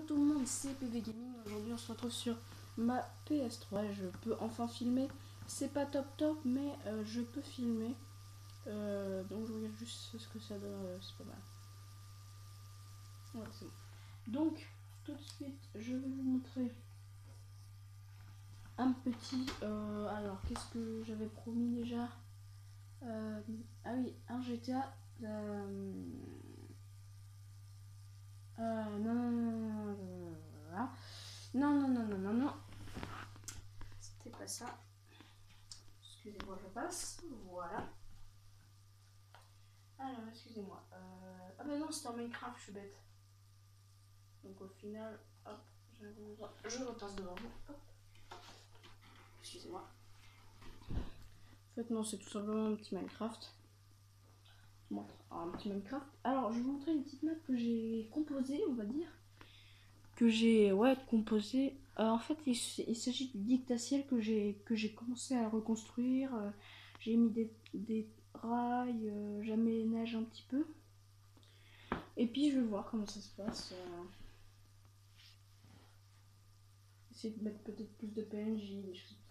tout le monde, c'est PV Gaming. Aujourd'hui on se retrouve sur ma PS3. Je peux enfin filmer. C'est pas top top, mais je peux filmer. Donc je regarde juste ce que ça donne, c'est pas mal. Voilà, c'est bon. Donc tout de suite je vais vous montrer un petit... alors qu'est-ce que j'avais promis déjà? Ah oui, un GTA... non. C'était pas ça. Excusez-moi, je passe. Voilà. Alors, excusez-moi. Ah bah non, c'était en Minecraft, je suis bête. Donc au final, hop, je repasse devant vous. Hop. Excusez-moi. En fait, non, c'est tout simplement un petit Minecraft. Je vous montre un petit Minecraft. Alors, je vais vous montrer une petite map que j'ai composée, on va dire. Que j'ai composé. En fait, il s'agit du dictaciel que j'ai commencé à reconstruire. J'ai mis des rails, j'aménage un petit peu. Et puis je vais voir comment ça se passe. Essayer de mettre peut-être plus de PNJ, des choses.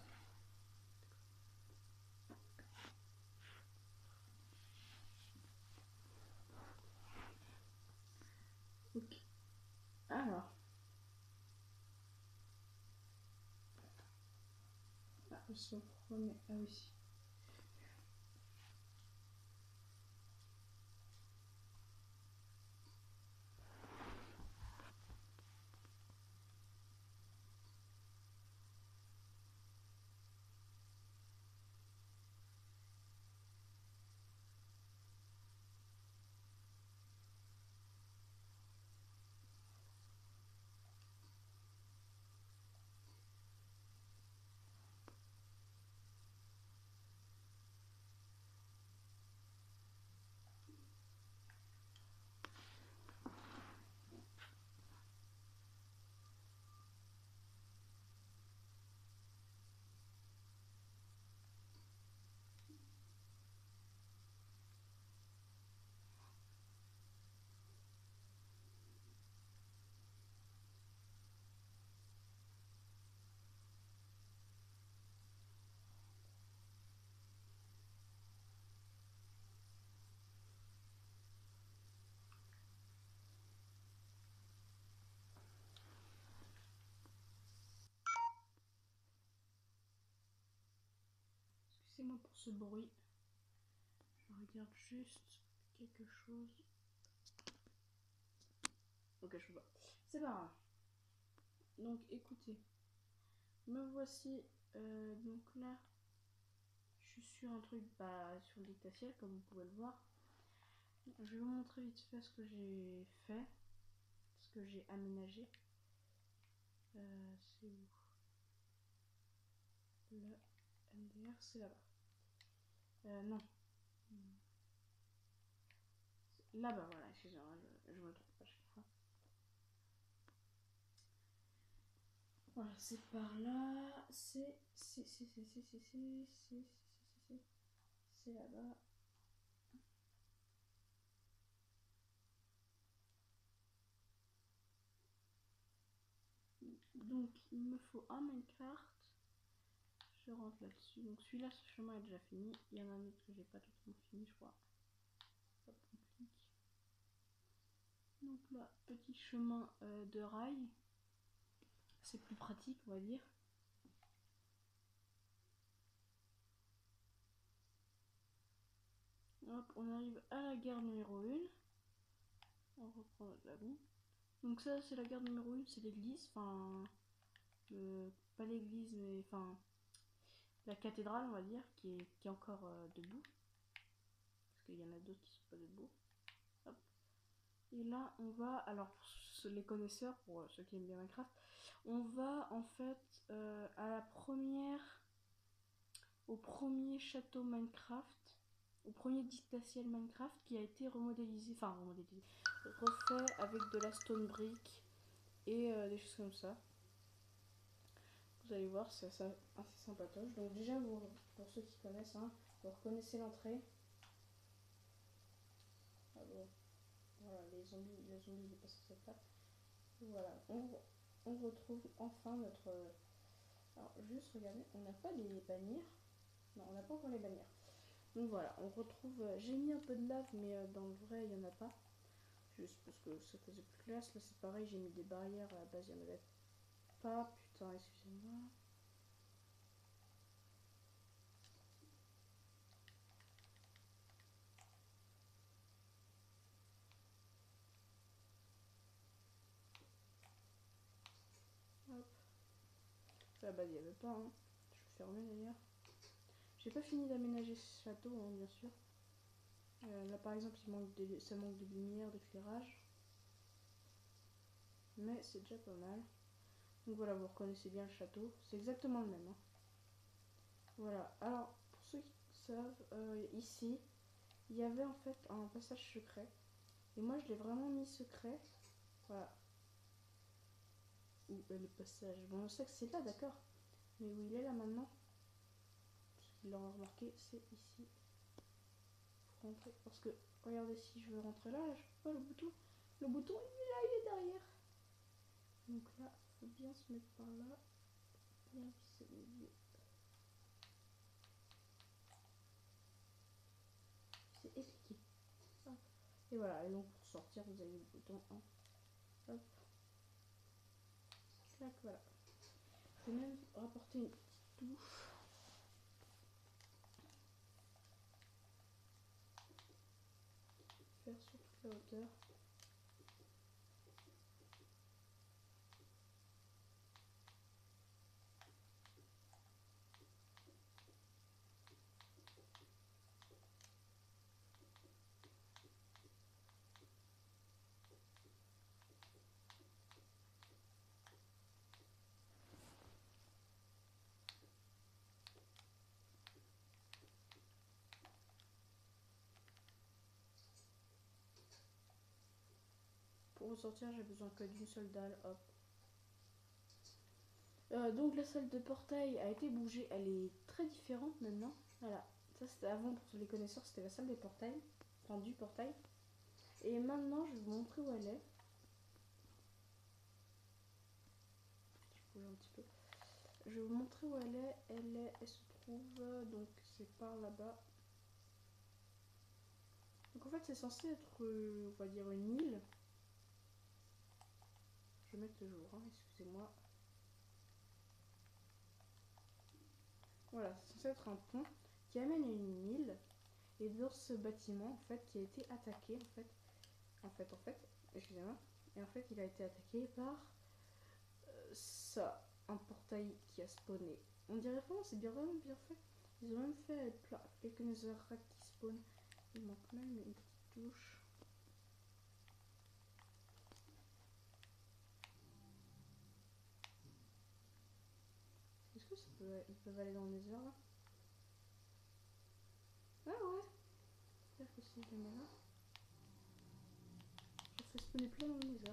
Ok. Alors. Ah, ça promet. Ah oui. Excusez-moi pour ce bruit. Je regarde juste quelque chose. Ok, je vois. C'est pas grave. Donc écoutez. Me voici. Donc là. Je suis sur un truc sur le dictaciel, comme vous pouvez le voir. Je vais vous montrer vite fait ce que j'ai fait, ce que j'ai aménagé. C'est où? Le MDR, c'est là-bas. Non. Là-bas, voilà, excusez-moi, je me trompe pas chaque fois. Voilà, c'est par là. C'est là-bas. Donc, il me faut un Minecraft. Je rentre là-dessus. Donc, celui-là, ce chemin est déjà fini. Il y en a un autre que j'ai pas totalement fini, je crois. Hop, on clique. Donc là, petit chemin de rail. C'est plus pratique, on va dire. Hop, on arrive à la gare numéro 1. On reprend notre wagon. Donc ça, c'est la gare numéro 1, c'est l'église. Enfin, pas l'église, mais enfin, la cathédrale, on va dire, qui est encore debout. Parce qu'il y en a d'autres qui sont pas debout. Hop. Et là, on va, alors pour les connaisseurs, pour ceux qui aiment bien Minecraft, on va en fait à la première, au premier château Minecraft, au premier dictaciel Minecraft qui a été remodélisé, refait avec de la stone brick et des choses comme ça. Vous allez voir, c'est assez sympatoche. Donc déjà, pour ceux qui connaissent, hein, vous reconnaissez l'entrée. Ah bon. Voilà, les zombies, il est pas censé faire. Voilà, on retrouve enfin notre... Alors, juste regardez, on n'a pas les bannières. Non, on n'a pas encore les bannières. Donc voilà, on retrouve... J'ai mis un peu de lave, mais dans le vrai, il n'y en a pas. Juste parce que ça faisait plus classe. Là, c'est pareil, j'ai mis des barrières. À la base, il n'y en avait pas. Putain, excusez-moi. Hop. À la base, il n'y avait pas. Hein. Je vais fermer d'ailleurs. J'ai pas fini d'aménager ce château, hein, bien sûr. Là, par exemple, ça manque de lumière, d'éclairage. Mais c'est déjà pas mal. Donc voilà, vous reconnaissez bien le château. C'est exactement le même. Hein. Voilà. Alors, pour ceux qui savent, ici, il y avait en fait un passage secret. Et moi, je l'ai vraiment mis secret. Voilà. Où est le passage? Bon, on sait que c'est là, d'accord. Mais où il est là maintenant? Ceux qui l'ont remarqué, c'est ici. Faut rentrer. Parce que, regardez, si je veux rentrer là, je peux pas le bouton. Le bouton, il est derrière. Donc là, il faut bien se mettre par là. Bien visser le milieu. C'est étriqué. Hop. Et voilà, et donc pour sortir, vous avez le bouton 1. Hop. Clac, voilà. Je vais même rapporter une petite touche. Faire sur toute la hauteur. Pour ressortir, j'ai besoin que d'une seule dalle. Hop. Donc la salle de portail a été bougée. Elle est très différente maintenant. Voilà. Ça c'était avant, pour tous les connaisseurs, c'était la salle des portails. Enfin, du portail. Et maintenant, je vais vous montrer où elle est. Je bouge un petit peu. Je vais vous montrer où elle est. Elle se trouve, donc c'est par là-bas. Donc en fait, c'est censé être, on va dire, une île. Je vais mettre le jour, hein, excusez-moi. Voilà, c'est censé être un pont qui amène à une île. Et dans ce bâtiment, en fait, qui a été attaqué, excusez-moi. Et en fait, il a été attaqué par ça, un portail qui a spawné. On dirait vraiment, c'est bien, vraiment bien fait. Ils ont même fait quelques netherrack qui spawn. Il manque même une petite touche. Est-ce que ça peut, ils peuvent aller dans le nether là? Ah ouais. J'espère que si je les mets là, je fais spawner plein dans le nether.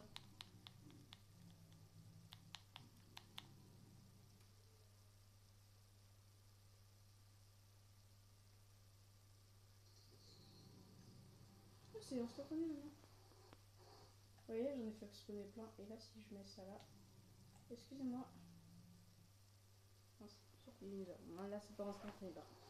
Ah, c'est instantané maintenant. Vous voyez, j'en ai fait spawner plein. Et là, si je mets ça là, excusez-moi. Non, c'est sur le nether. Non, là, c'est pas instantané par contre.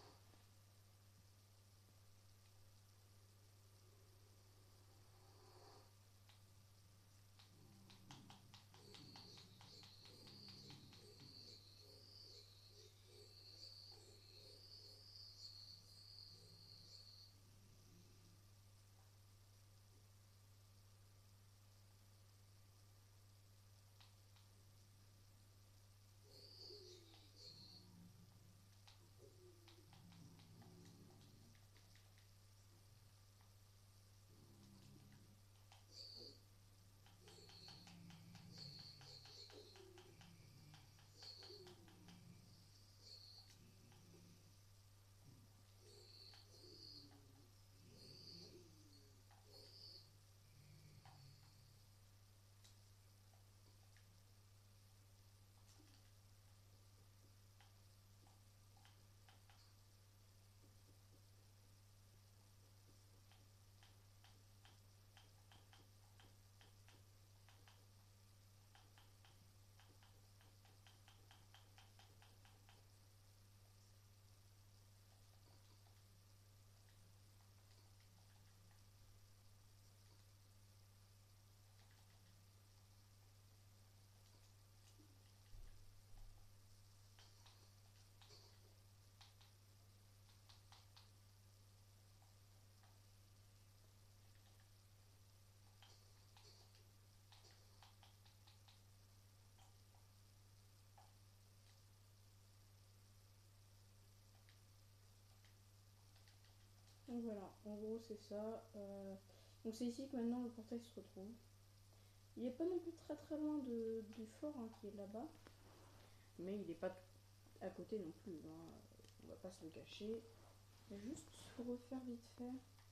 Donc voilà, en gros c'est ça. Donc c'est ici que maintenant le portail se retrouve. Il n'est pas non plus très loin du fort hein, qui est là-bas. Mais il n'est pas à côté non plus. Hein. On va pas se le cacher. Juste pour refaire vite fait.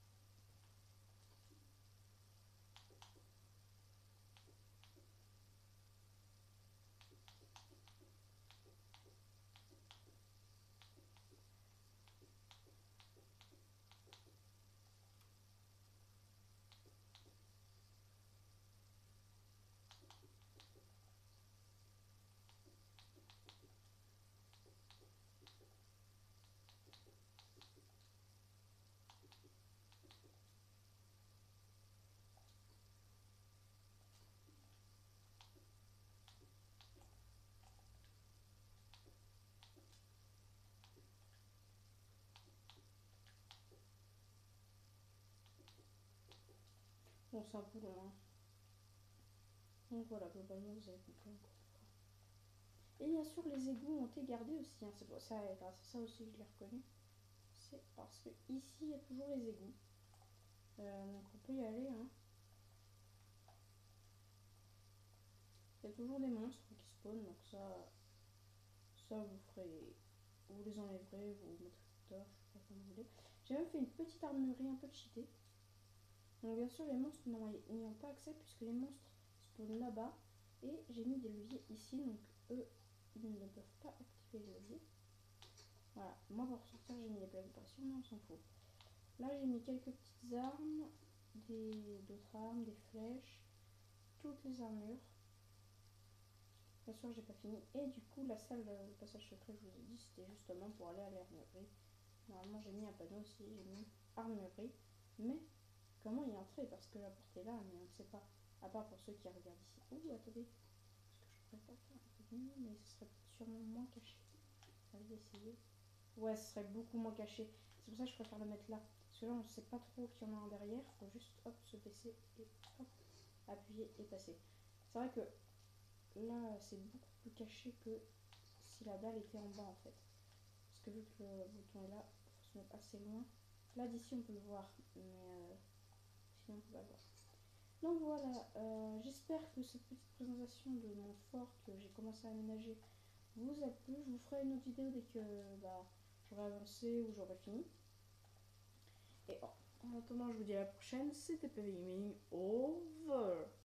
Bon, c'est un peu loin. Donc voilà, globalement, vous avez compris encore une fois. Et bien sûr, les égouts ont été gardés aussi. Hein. C'est pour ça, grâce à ça aussi, je l'ai reconnu. C'est parce que ici, il y a toujours les égouts. Donc on peut y aller. Hein. Il y a toujours des monstres qui spawnent, donc ça vous ferez. Vous les enlèverez, vous mettrez tard, je sais pas comme vous voulez. J'ai même fait une petite armurerie un peu cheatée. Donc bien sûr les monstres n'y ont pas accès puisque les monstres spawnent là-bas. Et j'ai mis des leviers ici, donc eux ils ne peuvent pas activer les leviers. Voilà, moi pour sortir j'ai mis des plaques de pression, mais on s'en fout. Là j'ai mis quelques petites armes, d'autres armes, des flèches, toutes les armures. Bien sûr j'ai pas fini. Et du coup la salle, le passage secret je vous ai dit c'était justement pour aller à l'armurerie. Normalement j'ai mis un panneau aussi, j'ai mis armurerie. Mais comment y entrer parce que la porte est là, mais on ne sait pas. À part pour ceux qui regardent ici. Ouh, attendez. Est-ce que je pourrais pas faire un peu mieux, mais ce serait sûrement moins caché. Allez, essayer. Ouais, ce serait beaucoup moins caché. C'est pour ça que je préfère le mettre là. Parce que là, on ne sait pas trop qu'il y en a un derrière. Il faut juste hop, se baisser et hop, appuyer et passer. C'est vrai que là, c'est beaucoup plus caché que si la dalle était en bas en fait. Parce que vu que le bouton est là, il faut se mettre assez loin. Là, d'ici, on peut le voir, mais sinon, on peut pas le voir. Donc voilà, j'espère que cette petite présentation de mon fort que j'ai commencé à aménager vous a plu. Je vous ferai une autre vidéo dès que j'aurai avancé ou j'aurai fini. Et en attendant, je vous dis à la prochaine. C'était PV Gaming over.